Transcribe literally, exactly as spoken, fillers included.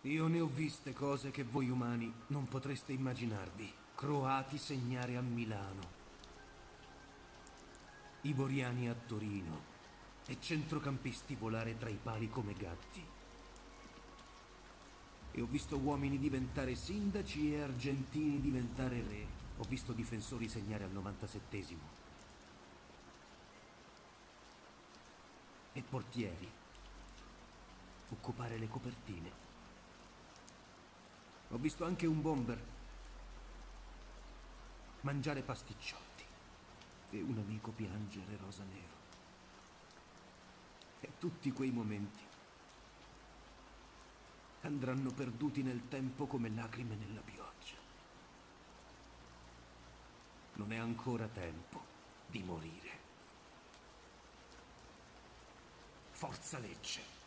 Io ne ho viste cose che voi umani non potreste immaginarvi. Croati segnare a Milano, iboriani a Torino e centrocampisti volare tra i pali come gatti. E ho visto uomini diventare sindaci e argentini diventare re. Ho visto difensori segnare al novantasettesimo. E portieri occupare le copertine. Ho visto anche un bomber mangiare pasticciotti e un amico piangere rosa nero. E tutti quei momenti andranno perduti nel tempo come lacrime nella pioggia. Non è ancora tempo di morire. Forza Lecce!